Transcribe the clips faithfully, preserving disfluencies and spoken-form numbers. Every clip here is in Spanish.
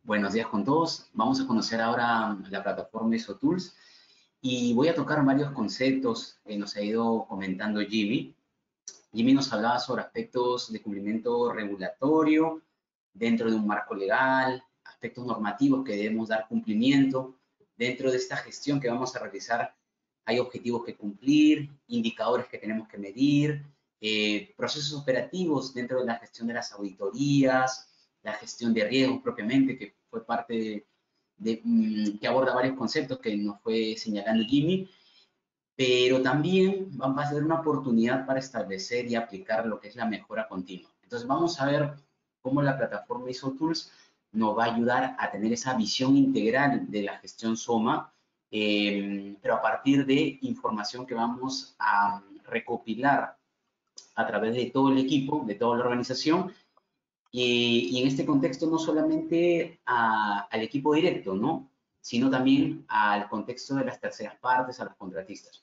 Buenos días con todos. Vamos a conocer ahora la plataforma ISOtools y voy a tocar varios conceptos que nos ha ido comentando Jimmy. Jimmy nos hablaba sobre aspectos de cumplimiento regulatorio dentro de un marco legal, aspectos normativos que debemos dar cumplimiento. Dentro de esta gestión que vamos a realizar hay objetivos que cumplir, indicadores que tenemos que medir, eh, procesos operativos dentro de la gestión de las auditorías, la gestión de riesgos propiamente, que fue parte de, de mm, que aborda varios conceptos que nos fue señalando Jimmy, pero también va a ser una oportunidad para establecer y aplicar lo que es la mejora continua. Entonces vamos a ver cómo la plataforma ISOtools nos va a ayudar a tener esa visión integral de la gestión SOMA, eh, pero a partir de información que vamos a recopilar a través de todo el equipo, de toda la organización, y, y en este contexto no solamente a, al equipo directo, ¿no? Sino también al contexto de las terceras partes, a los contratistas.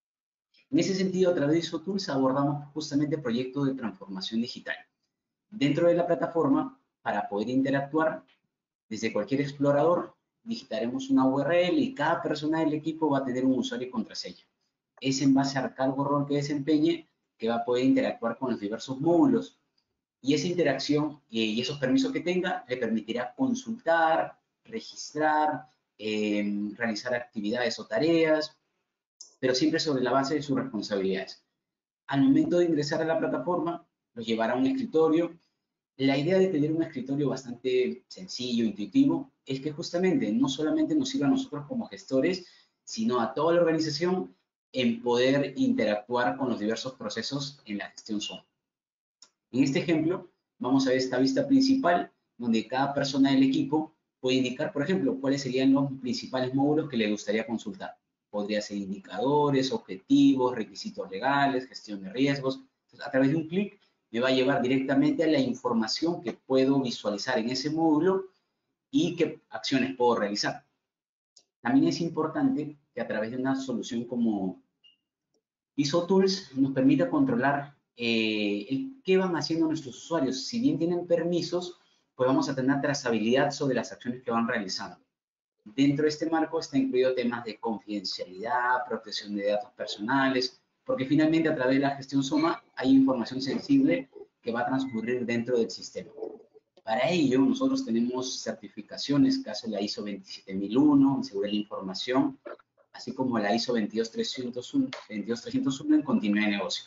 En ese sentido, a través de ISOtools abordamos justamente proyectos de transformación digital. Dentro de la plataforma, para poder interactuar desde cualquier explorador, digitaremos una U R L y cada persona del equipo va a tener un usuario y contraseña. Es en base al cargo rol que desempeñe que va a poder interactuar con los diversos módulos. Y esa interacción y esos permisos que tenga le permitirá consultar, registrar, eh, realizar actividades o tareas, pero siempre sobre la base de sus responsabilidades. Al momento de ingresar a la plataforma, los llevará a un escritorio. La idea de tener un escritorio bastante sencillo, intuitivo, es que justamente no solamente nos sirva a nosotros como gestores, sino a toda la organización en poder interactuar con los diversos procesos en la gestión SOMA. En este ejemplo, vamos a ver esta vista principal, donde cada persona del equipo puede indicar, por ejemplo, cuáles serían los principales módulos que le gustaría consultar. Podría ser indicadores, objetivos, requisitos legales, gestión de riesgos. Entonces, a través de un clic me va a llevar directamente a la información que puedo visualizar en ese módulo y qué acciones puedo realizar. También es importante que a través de una solución como ISOtools nos permite controlar eh, el, qué van haciendo nuestros usuarios. Si bien tienen permisos, pues vamos a tener trazabilidad sobre las acciones que van realizando. Dentro de este marco está incluido temas de confidencialidad, protección de datos personales, porque finalmente a través de la gestión SOMA hay información sensible que va a transcurrir dentro del sistema. Para ello, nosotros tenemos certificaciones, caso de la ISO veintisiete mil uno, en seguridad de la información, así como la ISO veintidós trescientos uno en continuidad de negocio.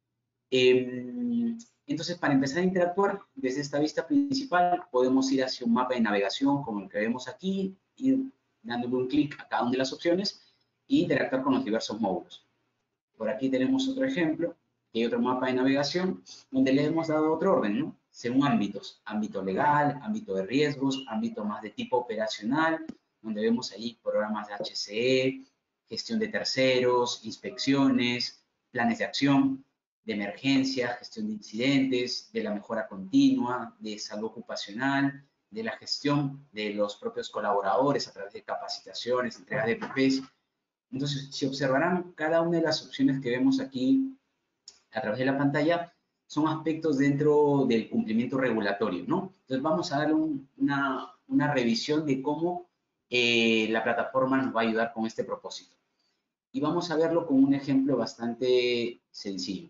Eh, entonces, para empezar a interactuar, desde esta vista principal, podemos ir hacia un mapa de navegación como el que vemos aquí, ir dándole un clic a cada una de las opciones e interactuar con los diversos módulos. Por aquí tenemos otro ejemplo, que hay otro mapa de navegación, donde le hemos dado otro orden, ¿no? Según ámbitos, ámbito legal, ámbito de riesgos, ámbito más de tipo operacional, donde vemos ahí programas de H C E, gestión de terceros, inspecciones, planes de acción, de emergencia, gestión de incidentes, de la mejora continua, de salud ocupacional, de la gestión de los propios colaboradores a través de capacitaciones, entregas de P Ps. Entonces, si observarán, cada una de las opciones que vemos aquí a través de la pantalla son aspectos dentro del cumplimiento regulatorio, ¿no? Entonces, vamos a dar un, una, una revisión de cómo eh, la plataforma nos va a ayudar con este propósito. Y vamos a verlo con un ejemplo bastante sencillo.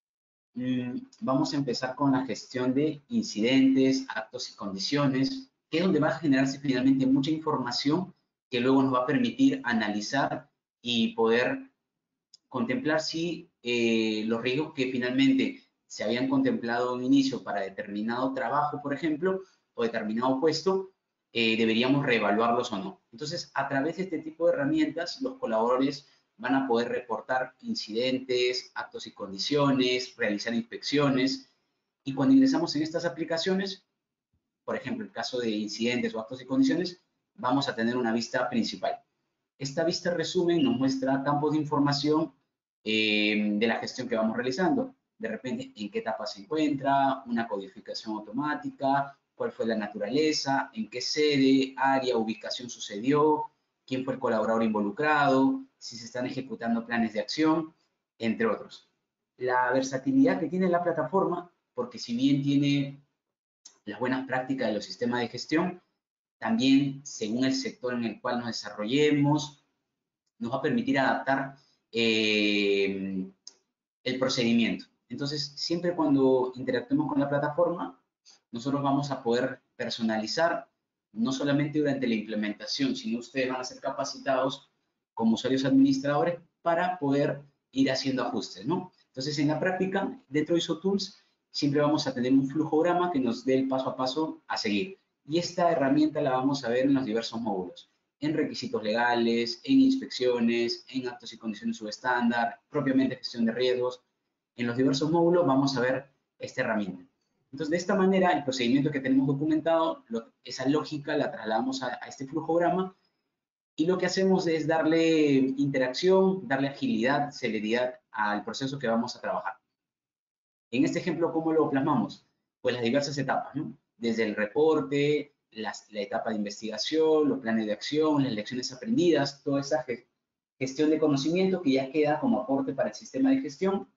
Mm, vamos a empezar con la gestión de incidentes, actos y condiciones, que es donde va a generarse finalmente mucha información que luego nos va a permitir analizar y poder contemplar si eh, los riesgos que finalmente se habían contemplado en inicio para determinado trabajo, por ejemplo, o determinado puesto, eh, deberíamos reevaluarlos o no. Entonces, a través de este tipo de herramientas, los colaboradores van a poder reportar incidentes, actos y condiciones, realizar inspecciones, y cuando ingresamos en estas aplicaciones, por ejemplo, el caso de incidentes o actos y condiciones, vamos a tener una vista principal. Esta vista resumen nos muestra campos de información eh, de la gestión que vamos realizando. De repente, en qué etapa se encuentra, una codificación automática, cuál fue la naturaleza, en qué sede, área, ubicación sucedió, quién fue el colaborador involucrado, si se están ejecutando planes de acción, entre otros. La versatilidad que tiene la plataforma, porque si bien tiene las buenas prácticas de los sistemas de gestión, también según el sector en el cual nos desarrollemos, nos va a permitir adaptar eh, el procedimiento. Entonces, siempre cuando interactuemos con la plataforma, nosotros vamos a poder personalizar, no solamente durante la implementación, sino ustedes van a ser capacitados como usuarios administradores para poder ir haciendo ajustes, ¿no? Entonces, en la práctica, dentro de ISOtools, siempre vamos a tener un flujograma que nos dé el paso a paso a seguir. Y esta herramienta la vamos a ver en los diversos módulos, en requisitos legales, en inspecciones, en actos y condiciones subestándar, propiamente gestión de riesgos. En los diversos módulos vamos a ver esta herramienta. Entonces, de esta manera, el procedimiento que tenemos documentado, lo, esa lógica la trasladamos a, a este flujograma y lo que hacemos es darle interacción, darle agilidad, celeridad al proceso que vamos a trabajar. En este ejemplo, ¿cómo lo plasmamos? Pues las diversas etapas, ¿no? Desde el reporte, las, la etapa de investigación, los planes de acción, las lecciones aprendidas, toda esa gestión de conocimiento que ya queda como aporte para el sistema de gestión,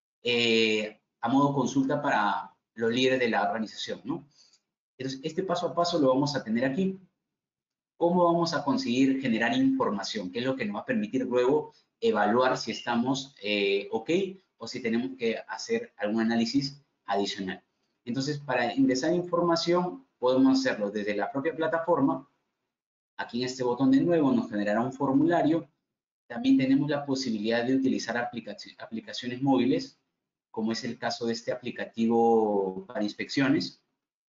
eh, a modo consulta para los líderes de la organización, ¿no? Entonces, este paso a paso lo vamos a tener aquí. ¿Cómo vamos a conseguir generar información? ¿Qué es lo que nos va a permitir luego evaluar si estamos eh, ok o si tenemos que hacer algún análisis adicional? Entonces, para ingresar información, podemos hacerlo desde la propia plataforma. Aquí en este botón de nuevo nos generará un formulario. También tenemos la posibilidad de utilizar aplicaciones móviles, como es el caso de este aplicativo para inspecciones,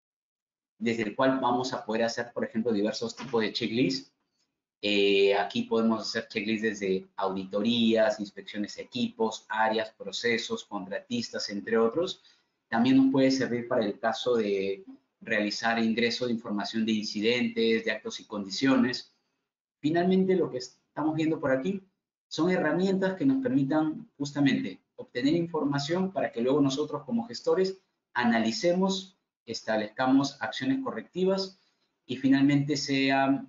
desde el cual vamos a poder hacer, por ejemplo, diversos tipos de checklists. Eh, aquí podemos hacer checklists desde auditorías, inspecciones de equipos, áreas, procesos, contratistas, entre otros. También nos puede servir para el caso de realizar ingreso de información de incidentes, de actos y condiciones. Finalmente, lo que estamos viendo por aquí son herramientas que nos permitan justamente obtener información para que luego nosotros como gestores analicemos, establezcamos acciones correctivas y finalmente sea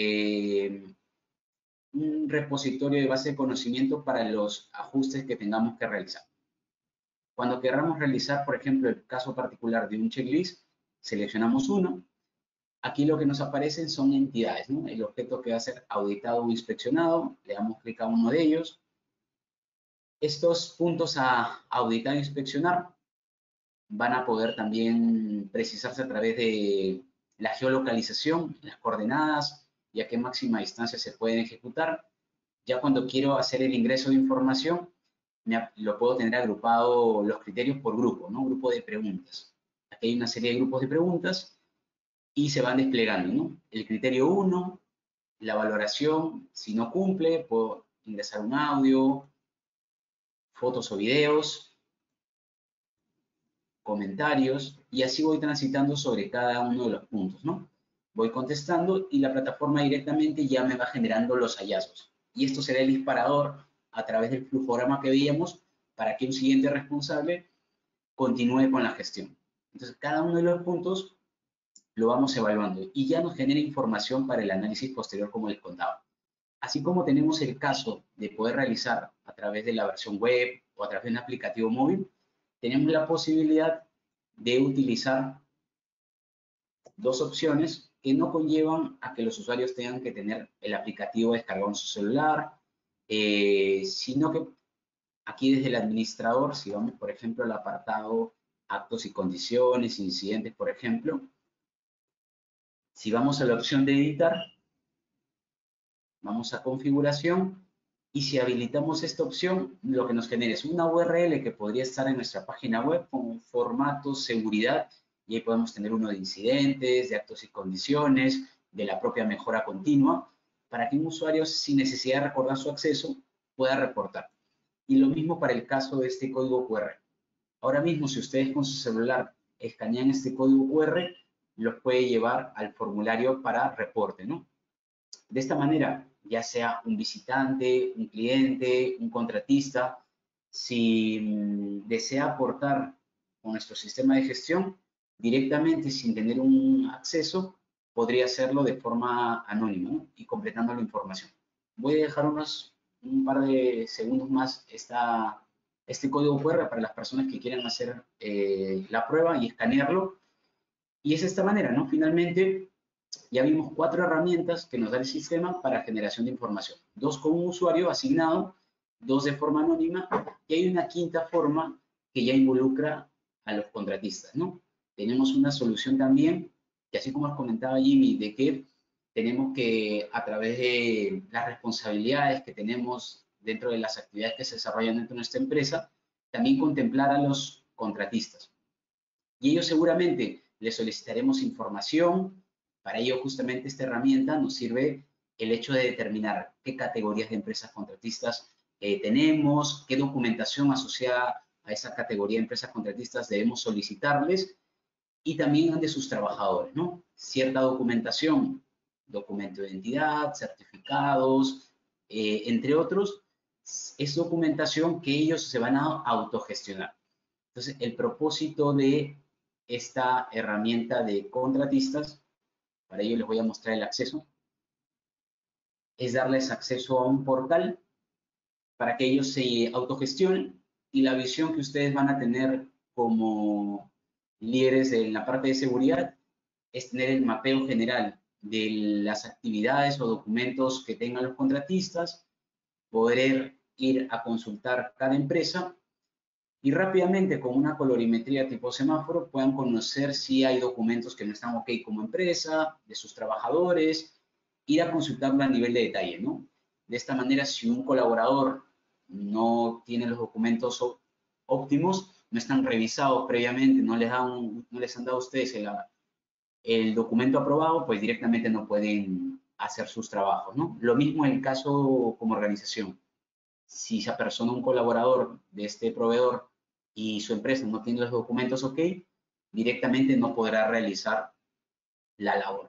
eh, un repositorio de base de conocimiento para los ajustes que tengamos que realizar. Cuando queramos realizar, por ejemplo, el caso particular de un checklist, seleccionamos uno. Aquí lo que nos aparecen son entidades, ¿no? El objeto que va a ser auditado o inspeccionado, le damos clic a uno de ellos. Estos puntos a auditar e inspeccionar van a poder también precisarse a través de la geolocalización, las coordenadas y a qué máxima distancia se pueden ejecutar. Ya cuando quiero hacer el ingreso de información, me, lo puedo tener agrupado los criterios por grupo, ¿no? Grupo de preguntas. Aquí hay una serie de grupos de preguntas y se van desplegando, ¿no? El criterio uno, la valoración, si no cumple, puedo ingresar un audio, fotos o videos, comentarios, y así voy transitando sobre cada uno de los puntos, ¿no? Voy contestando y la plataforma directamente ya me va generando los hallazgos. Y esto será el disparador a través del flujograma que veíamos para que un siguiente responsable continúe con la gestión. Entonces, cada uno de los puntos lo vamos evaluando y ya nos genera información para el análisis posterior, como les contaba. Así como tenemos el caso de poder realizar a través de la versión web o a través de un aplicativo móvil, tenemos la posibilidad de utilizar dos opciones que no conllevan a que los usuarios tengan que tener el aplicativo descargado en su celular, eh, sino que aquí desde el administrador, si vamos por ejemplo al apartado actos y condiciones, incidentes por ejemplo, si vamos a la opción de editar, vamos a configuración y si habilitamos esta opción, lo que nos genera es una U R L que podría estar en nuestra página web con formato seguridad y ahí podemos tener uno de incidentes, de actos y condiciones, de la propia mejora continua, para que un usuario sin necesidad de recordar su acceso pueda reportar. Y lo mismo para el caso de este código Q R. Ahora mismo, si ustedes con su celular escanean este código Q R, los puede llevar al formulario para reporte, ¿no? De esta manera, ya sea un visitante, un cliente, un contratista, si mm, desea aportar con nuestro sistema de gestión, directamente sin tener un acceso, podría hacerlo de forma anónima, ¿no? Y completando la información. Voy a dejar unos, un par de segundos más esta, este código Q R para las personas que quieran hacer eh, la prueba y escanearlo. Y es de esta manera, ¿no? Finalmente, ya vimos cuatro herramientas que nos da el sistema para generación de información. Dos con un usuario asignado, dos de forma anónima, y hay una quinta forma que ya involucra a los contratistas, ¿no? Tenemos una solución también, que así como os comentaba Jimmy, de que tenemos que, a través de las responsabilidades que tenemos dentro de las actividades que se desarrollan dentro de nuestra empresa, también contemplar a los contratistas. Y ellos seguramente les solicitaremos información. Para ello, justamente, esta herramienta nos sirve el hecho de determinar qué categorías de empresas contratistas eh, tenemos, qué documentación asociada a esa categoría de empresas contratistas debemos solicitarles, y también de sus trabajadores, ¿no? Cierta documentación, documento de identidad, certificados, eh, entre otros, es documentación que ellos se van a autogestionar. Entonces, el propósito de esta herramienta de contratistas, para ello les voy a mostrar el acceso, es darles acceso a un portal para que ellos se autogestionen, y la visión que ustedes van a tener como líderes en la parte de seguridad es tener el mapeo general de las actividades o documentos que tengan los contratistas, poder ir a consultar cada empresa y rápidamente con una colorimetría tipo semáforo puedan conocer si hay documentos que no están ok como empresa, de sus trabajadores, ir a consultarlo a nivel de detalle, ¿no? De esta manera, si un colaborador no tiene los documentos óptimos, no están revisados previamente, no les, dan, no les han dado a ustedes el, el documento aprobado, pues directamente no pueden hacer sus trabajos, ¿no? Lo mismo en el caso como organización. Si esa persona, un colaborador de este proveedor y su empresa no tiene los documentos ok, directamente no podrá realizar la labor.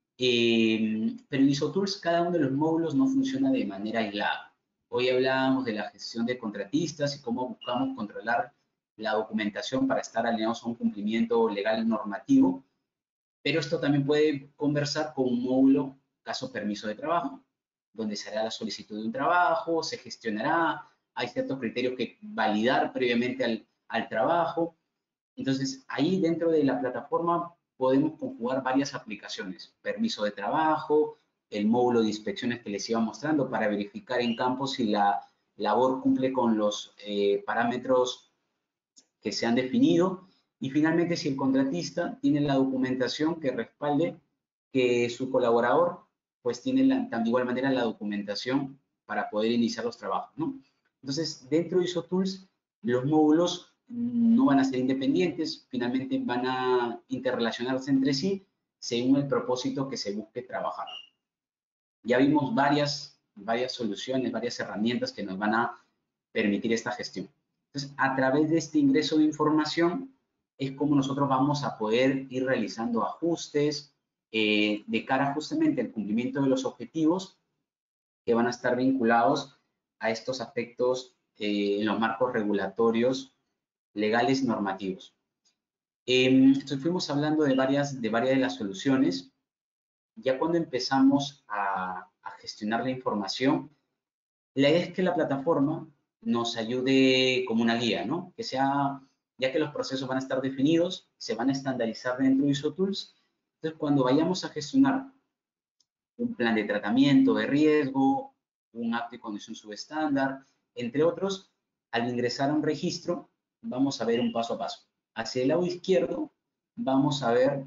Eh, pero en ISOTools cada uno de los módulos no funciona de manera aislada. Hoy hablábamos de la gestión de contratistas y cómo buscamos controlar la documentación para estar alineados a un cumplimiento legal normativo, pero esto también puede conversar con un módulo caso permiso de trabajo, donde se hará la solicitud de un trabajo, se gestionará, hay ciertos criterios que validar previamente al, al trabajo. Entonces, ahí dentro de la plataforma podemos conjugar varias aplicaciones. Permiso de trabajo, el módulo de inspecciones que les iba mostrando para verificar en campo si la labor cumple con los eh, parámetros que se han definido. Y finalmente, si el contratista tiene la documentación que respalde que su colaborador pues tiene la, de igual manera la documentación para poder iniciar los trabajos, ¿no? Entonces, dentro de ISOTools, los módulos no van a ser independientes, finalmente van a interrelacionarse entre sí según el propósito que se busque trabajar. Ya vimos varias, varias soluciones, varias herramientas que nos van a permitir esta gestión. Entonces, a través de este ingreso de información es como nosotros vamos a poder ir realizando ajustes eh, de cara justamente al cumplimiento de los objetivos que van a estar vinculados a estos aspectos eh, en los marcos regulatorios legales y normativos. Eh, entonces fuimos hablando de varias, de varias de las soluciones. Ya cuando empezamos a, a gestionar la información, la idea es que la plataforma nos ayude como una guía, ¿no? Que sea, ya que los procesos van a estar definidos, se van a estandarizar dentro de ISOTools. Entonces, cuando vayamos a gestionar un plan de tratamiento de riesgo, un acto y condición subestándar, entre otros, al ingresar a un registro, vamos a ver un paso a paso. Hacia el lado izquierdo, vamos a ver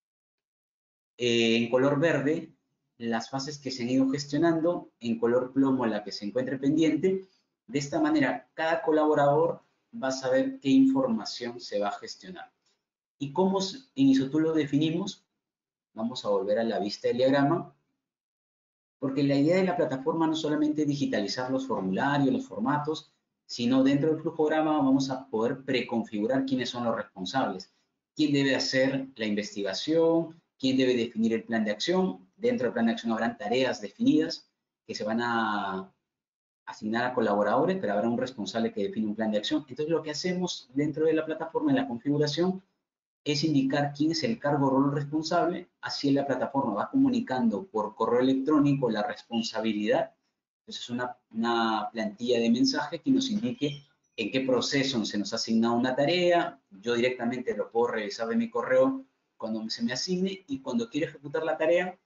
eh, en color verde las fases que se han ido gestionando, en color plomo la que se encuentre pendiente. De esta manera, cada colaborador va a saber qué información se va a gestionar. ¿Y cómo en ISOTools lo definimos? Vamos a volver a la vista del diagrama, porque la idea de la plataforma no es solamente digitalizar los formularios, los formatos, sino dentro del flujograma vamos a poder preconfigurar quiénes son los responsables, quién debe hacer la investigación, quién debe definir el plan de acción. Dentro del plan de acción habrán tareas definidas que se van a asignar a colaboradores, pero habrá un responsable que define un plan de acción. Entonces, lo que hacemos dentro de la plataforma, en la configuración, es indicar quién es el cargo o rol responsable. Así la plataforma va comunicando por correo electrónico la responsabilidad. Entonces, es una, una plantilla de mensaje que nos indique en qué proceso se nos ha asignado una tarea. Yo directamente lo puedo revisar de mi correo cuando se me asigne, y cuando quiero ejecutar la tarea,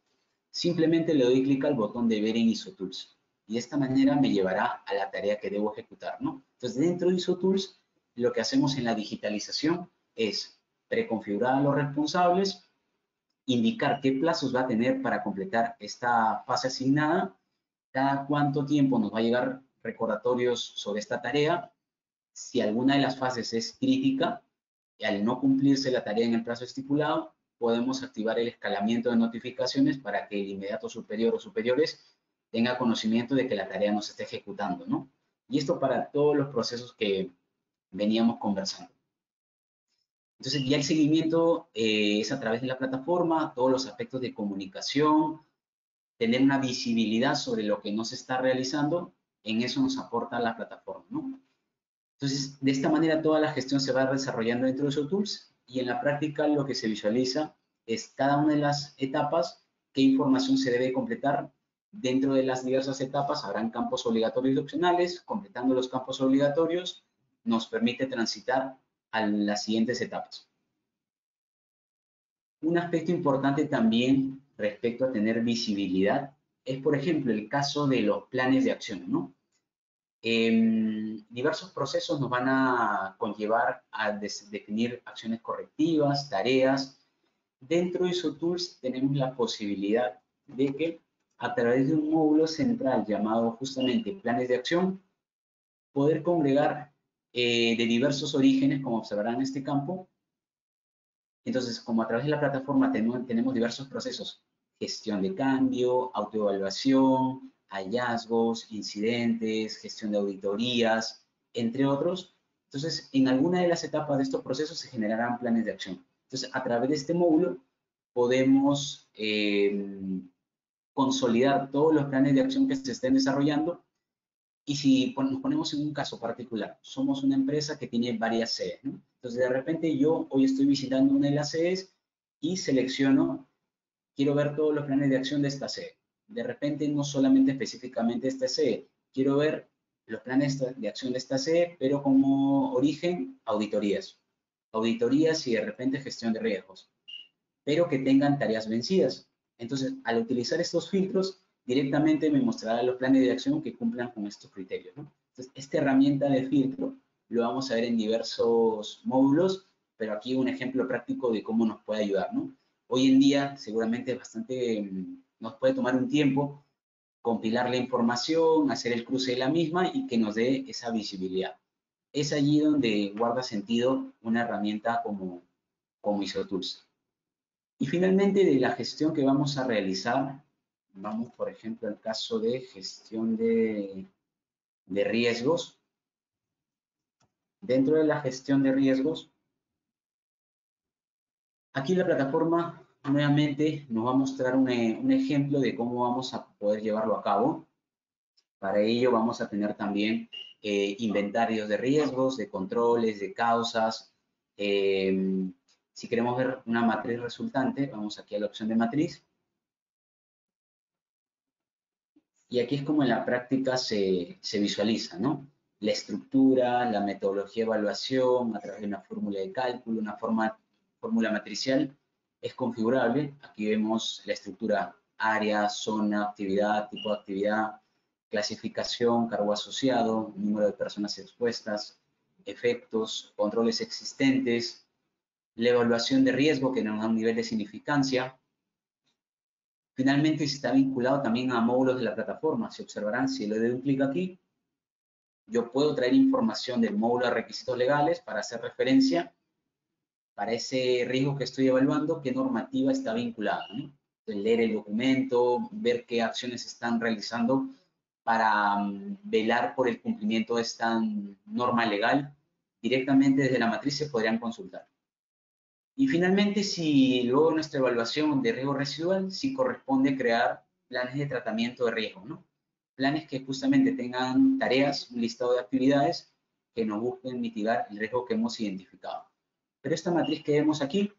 simplemente le doy clic al botón de ver en IsoTools. Y de esta manera me llevará a la tarea que debo ejecutar, ¿no? Entonces, dentro de IsoTools, lo que hacemos en la digitalización es preconfigurar a los responsables, indicar qué plazos va a tener para completar esta fase asignada, cada cuánto tiempo nos va a llegar recordatorios sobre esta tarea, si alguna de las fases es crítica, y al no cumplirse la tarea en el plazo estipulado, podemos activar el escalamiento de notificaciones para que el inmediato superior o superiores tenga conocimiento de que la tarea no se está ejecutando, ¿no? Y esto para todos los procesos que veníamos conversando. Entonces, ya el seguimiento eh, es a través de la plataforma, todos los aspectos de comunicación, tener una visibilidad sobre lo que no se está realizando, en eso nos aporta la plataforma, ¿no? Entonces, de esta manera toda la gestión se va desarrollando dentro de IsoTools y en la práctica lo que se visualiza es cada una de las etapas, qué información se debe completar. Dentro de las diversas etapas habrán campos obligatorios y opcionales. Completando los campos obligatorios nos permite transitar a las siguientes etapas. Un aspecto importante también respecto a tener visibilidad es, por ejemplo, el caso de los planes de acción, ¿no? Eh, diversos procesos nos van a conllevar a definir acciones correctivas, tareas. Dentro de IsoTools tenemos la posibilidad de que a través de un módulo central llamado justamente planes de acción, poder congregar eh, de diversos orígenes, como observarán en este campo. Entonces, como a través de la plataforma tenemos, tenemos diversos procesos, gestión de cambio, autoevaluación, hallazgos, incidentes, gestión de auditorías, entre otros. Entonces, en alguna de las etapas de estos procesos se generarán planes de acción. Entonces, a través de este módulo podemos eh, consolidar todos los planes de acción que se estén desarrollando. Y si nos ponemos en un caso particular, somos una empresa que tiene varias sedes, ¿no? Entonces, de repente yo hoy estoy visitando una de las sedes y selecciono, quiero ver todos los planes de acción de esta sede. De repente, no solamente específicamente esta sede, quiero ver los planes de acción de esta sede, pero como origen, auditorías. Auditorías y de repente gestión de riesgos, pero que tengan tareas vencidas. Entonces, al utilizar estos filtros, directamente me mostrará los planes de acción que cumplan con estos criterios, ¿no? Entonces, esta herramienta de filtro lo vamos a ver en diversos módulos, pero aquí un ejemplo práctico de cómo nos puede ayudar, ¿no? Hoy en día, seguramente bastante, nos puede tomar un tiempo compilar la información, hacer el cruce de la misma y que nos dé esa visibilidad. Es allí donde guarda sentido una herramienta como, como IsoTools. Y finalmente, de la gestión que vamos a realizar, vamos, por ejemplo, al caso de gestión de, de riesgos. Dentro de la gestión de riesgos, aquí la plataforma nuevamente nos va a mostrar un, un ejemplo de cómo vamos a poder llevarlo a cabo. Para ello vamos a tener también eh, inventarios de riesgos, de controles, de causas. Eh, si queremos ver una matriz resultante, vamos aquí a la opción de matriz. Y aquí es como en la práctica se, se visualiza, ¿no? La estructura, la metodología de evaluación a través de una fórmula de cálculo, una forma, fórmula matricial, es configurable. Aquí vemos la estructura área, zona, actividad, tipo de actividad, clasificación, cargo asociado, número de personas expuestas, efectos, controles existentes, la evaluación de riesgo que nos da un nivel de significancia. Finalmente, está vinculado también a módulos de la plataforma. Si observarán, si le doy un clic aquí, yo puedo traer información del módulo de requisitos legales para hacer referencia para ese riesgo que estoy evaluando, qué normativa está vinculada, ¿no? Entonces, leer el documento, ver qué acciones están realizando para um, velar por el cumplimiento de esta norma legal. Directamente desde la matriz se podrían consultar. Y finalmente, si luego nuestra evaluación de riesgo residual, si corresponde crear planes de tratamiento de riesgo, ¿no? Planes que justamente tengan tareas, un listado de actividades que nos busquen mitigar el riesgo que hemos identificado. Pero esta matriz que vemos aquí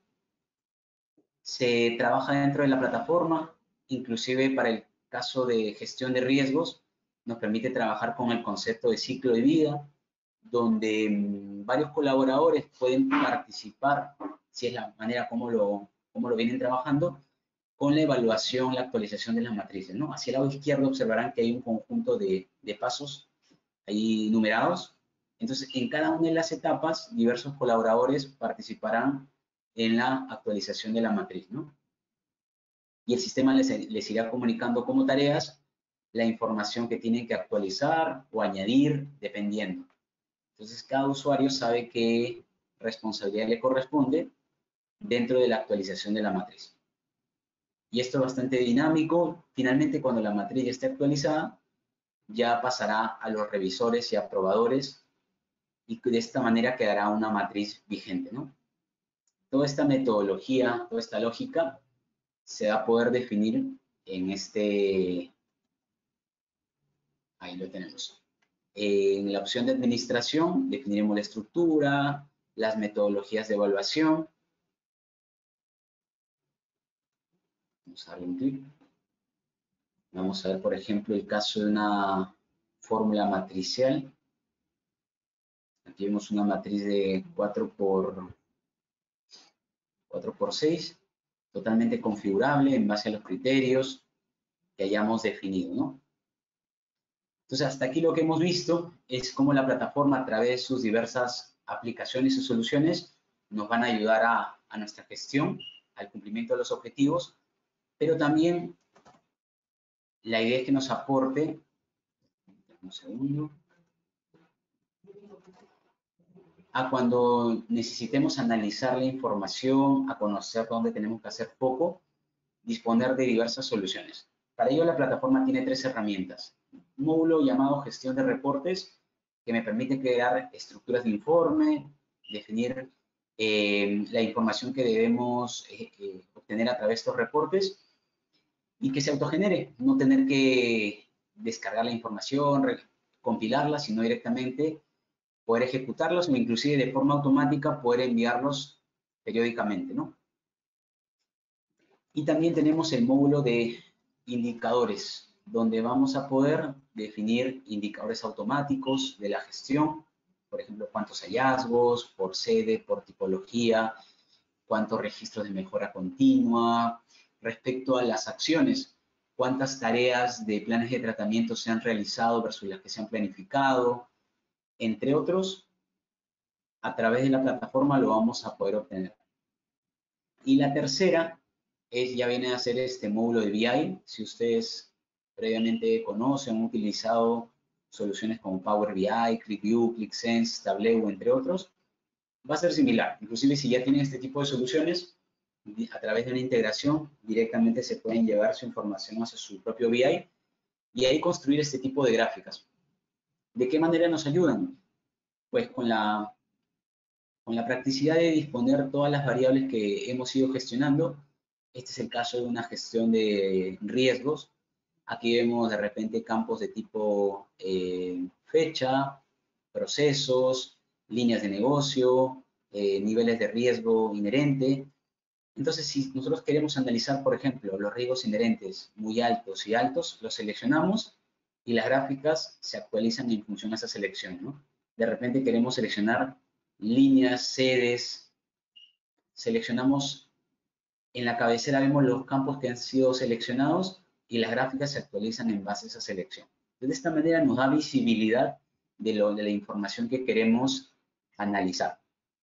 se trabaja dentro de la plataforma, inclusive para el caso de gestión de riesgos, nos permite trabajar con el concepto de ciclo de vida, donde mmm, varios colaboradores pueden participar, si es la manera como lo, como lo vienen trabajando, con la evaluación, la actualización de las matrices, ¿no? Hacia el lado izquierdo observarán que hay un conjunto de, de pasos ahí numerados. Entonces, en cada una de las etapas, diversos colaboradores participarán en la actualización de la matriz, ¿no? Y el sistema les, les irá comunicando como tareas la información que tienen que actualizar o añadir, dependiendo. Entonces, cada usuario sabe qué responsabilidad le corresponde dentro de la actualización de la matriz. Y esto es bastante dinámico. Finalmente, cuando la matriz ya esté actualizada, ya pasará a los revisores y aprobadores y de esta manera quedará una matriz vigente, ¿no? Toda esta metodología, toda esta lógica se va a poder definir en este, ahí lo tenemos. En la opción de administración definiremos la estructura, las metodologías de evaluación. Vamos a darle un clic. Vamos a ver, por ejemplo, el caso de una fórmula matricial. Aquí vemos una matriz de cuatro por seis, totalmente configurable en base a los criterios que hayamos definido, ¿no? Entonces, hasta aquí lo que hemos visto es cómo la plataforma, a través de sus diversas aplicaciones y soluciones, nos van a ayudar a, a nuestra gestión, al cumplimiento de los objetivos, pero también la idea es que nos aporte, un segundo, a cuando necesitemos analizar la información, a conocer dónde tenemos que hacer foco, disponer de diversas soluciones. Para ello, la plataforma tiene tres herramientas. Un módulo llamado gestión de reportes, que me permite crear estructuras de informe, definir eh, la información que debemos eh, eh, obtener a través de estos reportes y que se autogenere, no tener que descargar la información, compilarla, sino directamente poder ejecutarlos o inclusive de forma automática poder enviarlos periódicamente, ¿no? Y también tenemos el módulo de indicadores, donde vamos a poder definir indicadores automáticos de la gestión, por ejemplo, cuántos hallazgos, por sede, por tipología, cuántos registros de mejora continua, respecto a las acciones, cuántas tareas de planes de tratamiento se han realizado versus las que se han planificado, entre otros, a través de la plataforma lo vamos a poder obtener. Y la tercera es, ya viene a ser este módulo de B I. Si ustedes previamente conocen, han utilizado soluciones como Power B I, ClickView, ClickSense, Tableau, entre otros, va a ser similar. Inclusive si ya tienen este tipo de soluciones, a través de una integración directamente se pueden llevar su información hacia su propio B I y ahí construir este tipo de gráficas. ¿De qué manera nos ayudan? Pues con la, con la practicidad de disponer todas las variables que hemos ido gestionando. Este es el caso de una gestión de riesgos. Aquí vemos de repente campos de tipo eh, fecha, procesos, líneas de negocio, eh, niveles de riesgo inherente. Entonces, si nosotros queremos analizar, por ejemplo, los riesgos inherentes muy altos y altos, los seleccionamos y las gráficas se actualizan en función a esa selección, ¿no? De repente queremos seleccionar líneas, sedes, seleccionamos, en la cabecera vemos los campos que han sido seleccionados y las gráficas se actualizan en base a esa selección. Entonces, de esta manera nos da visibilidad de, lo, de la información que queremos analizar.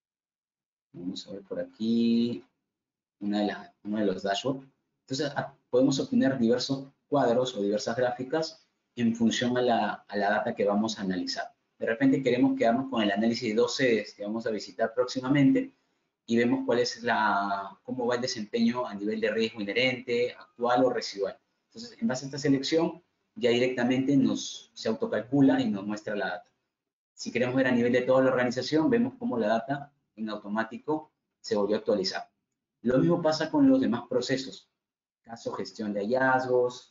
Vamos a ver por aquí una de la, uno de los dashboards. Entonces, a, podemos obtener diversos cuadros o diversas gráficas en función a la, a la data que vamos a analizar. De repente queremos quedarnos con el análisis de dos sedes que vamos a visitar próximamente y vemos cuál es la, cómo va el desempeño a nivel de riesgo inherente, actual o residual. Entonces, en base a esta selección, ya directamente nos, se autocalcula y nos muestra la data. Si queremos ver a nivel de toda la organización, vemos cómo la data en automático se volvió a actualizar. Lo mismo pasa con los demás procesos. Caso, gestión de hallazgos.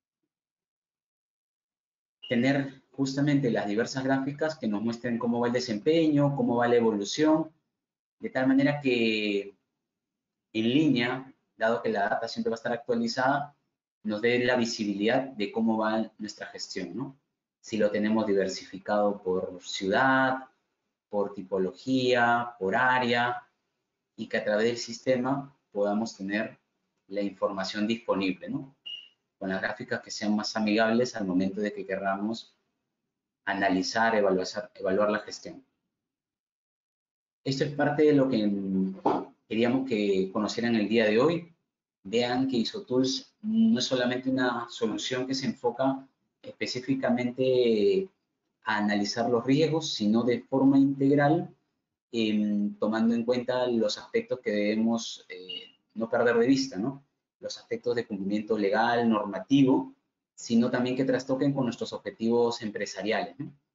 Tener justamente las diversas gráficas que nos muestren cómo va el desempeño, cómo va la evolución, de tal manera que en línea, dado que la data siempre va a estar actualizada, nos dé la visibilidad de cómo va nuestra gestión, ¿no? Si lo tenemos diversificado por ciudad, por tipología, por área, y que a través del sistema podamos tener la información disponible, ¿no? Con las gráficas que sean más amigables al momento de que queramos analizar, evaluar, evaluar la gestión. Esto es parte de lo que queríamos que conocieran el día de hoy. Vean que ISOTools no es solamente una solución que se enfoca específicamente a analizar los riesgos, sino de forma integral, eh, tomando en cuenta los aspectos que debemos eh, no perder de vista, ¿no? Los aspectos de cumplimiento legal, normativo, sino también que trastoquen con nuestros objetivos empresariales, ¿no?